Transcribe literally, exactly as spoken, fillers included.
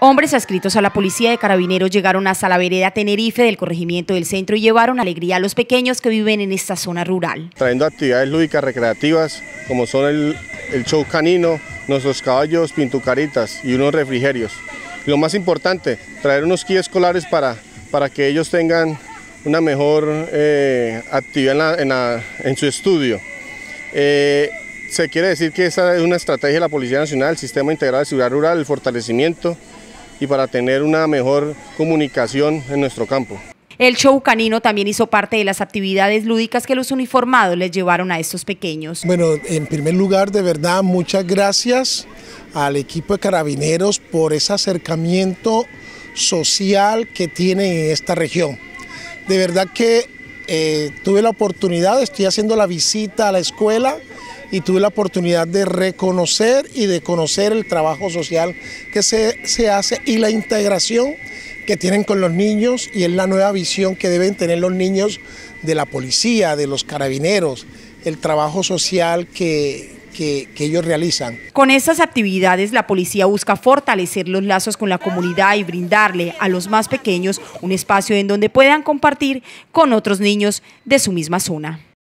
Hombres adscritos a la Policía de Carabineros llegaron hasta la vereda Tenerife del corregimiento del centro y llevaron alegría a los pequeños que viven en esta zona rural. Trayendo actividades lúdicas recreativas como son el, el show canino, nuestros caballos pintucaritas y unos refrigerios. Y lo más importante, traer unos kits escolares para, para que ellos tengan una mejor eh, actividad en, la, en, la, en su estudio. Eh, se quiere decir que esa es una estrategia de la Policía Nacional, el Sistema Integrado de Seguridad Rural, el fortalecimiento y para tener una mejor comunicación en nuestro campo. El show canino también hizo parte de las actividades lúdicas que los uniformados les llevaron a estos pequeños. Bueno, en primer lugar, de verdad, muchas gracias al equipo de Carabineros por ese acercamiento social que tiene en esta región. De verdad que eh, tuve la oportunidad, estoy haciendo la visita a la escuela y tuve la oportunidad de reconocer y de conocer el trabajo social que se, se hace y la integración que tienen con los niños, y es la nueva visión que deben tener los niños de la policía, de los carabineros, el trabajo social que, que, que ellos realizan. Con estas actividades la policía busca fortalecer los lazos con la comunidad y brindarle a los más pequeños un espacio en donde puedan compartir con otros niños de su misma zona.